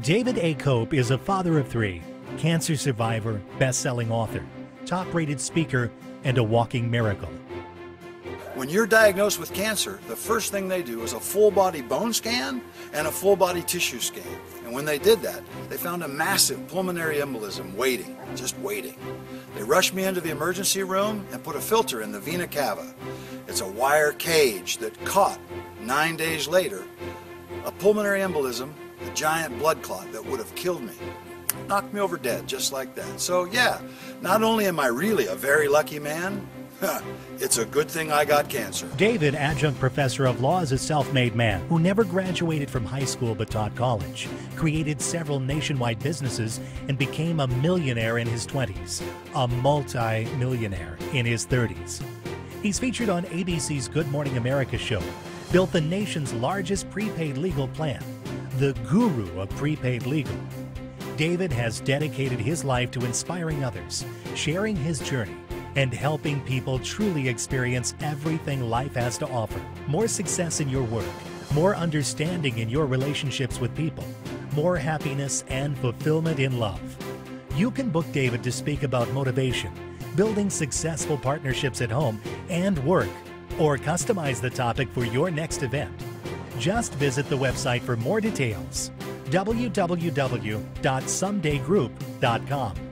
David A. Cope is a father of three, cancer survivor, best-selling author, top-rated speaker, and a walking miracle. When you're diagnosed with cancer, the first thing they do is a full-body bone scan and a full-body tissue scan. And when they did that, they found a massive pulmonary embolism waiting, just waiting. They rushed me into the emergency room and put a filter in the vena cava. It's a wire cage that caught, 9 days later, a pulmonary embolism, a giant blood clot that would have killed me. Knocked me over dead, just like that. So yeah, not only am I really a very lucky man, it's a good thing I got cancer. David, adjunct professor of law, is a self-made man who never graduated from high school but taught college, created several nationwide businesses, and became a millionaire in his 20s, a multi-millionaire in his 30s. He's featured on ABC's Good Morning America show, built the nation's largest prepaid legal plan, the guru of prepaid legal. David has dedicated his life to inspiring others, sharing his journey, and helping people truly experience everything life has to offer. More success in your work, more understanding in your relationships with people, more happiness and fulfillment in love. You can book David to speak about motivation, building successful partnerships at home and work, or customize the topic for your next event. Just visit the website for more details: www.somedaygroup.com.